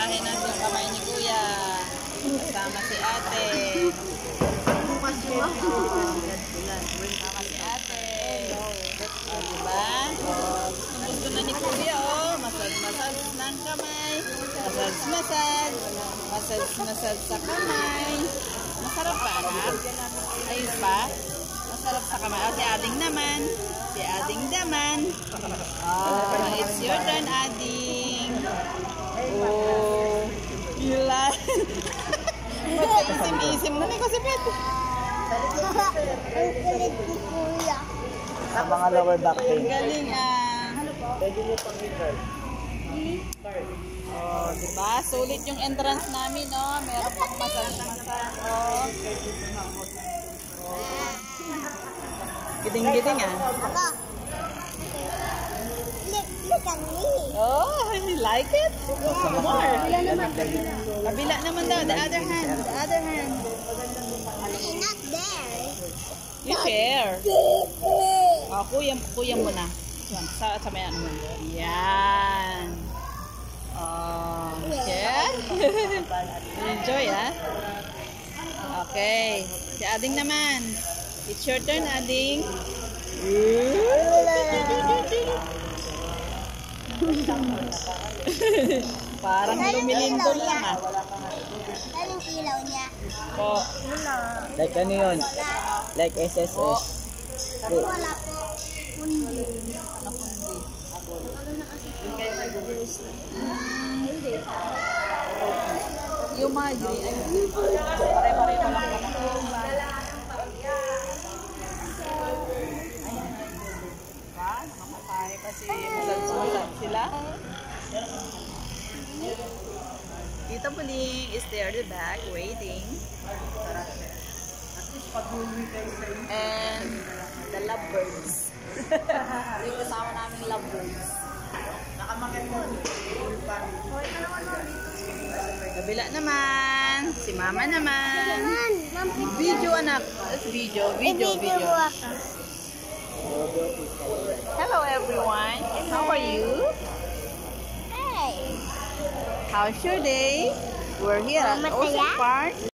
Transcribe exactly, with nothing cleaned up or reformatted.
masahe natin yung kamay ni Kuya. Kasama si ate. Kasama si ate. O, diba? O, gusto na ni Kuya, oh. Massage-massage ng kamay. Massage-massage. Massage-massage sa kamay. Masarap pa, anak? Ayos pa? Masarap sa kamay. O, si Ading naman. Si Ading naman. Oh, it's your turn, Ading. Oh, you like. Isim-isim na ni Kusipit. Ang kulit ni Kuya. Sa mga lower back pain. Galing ah. Pwede nyo pang i-card. Oh, diba? Sulit yung entrance namin, no? Meron pang massage-massage. Oh. Oh. Giting-giting ah. Ako. Look, look at me. Oh, you like it? More. Kabila naman daw. The other hand. The other hand. It's not there. You share. Oh, kuya, kuya mo na. Yan, sa, sa may ano mo. Yan. Oh, share. Enjoy, ah. Okay. Si Ading naman. It's your turn, Ading. Parang lumilindol lang, ah. Anong ilaw niya? Po. Like ano yun? Like S S S. Wala po. Kundi. Yung mga green, ay, pare-pareho lang naman. Diba? Mamatay kasi masal-masal sila. Tita Buling is there the back waiting. And the lovebirds. Yung kasama namin lovebirds. Kabila naman. Si mama naman. Video anak. Video, video, video. Hello everyone. How are you? Hey. How's your day? We're here at Ocean Park.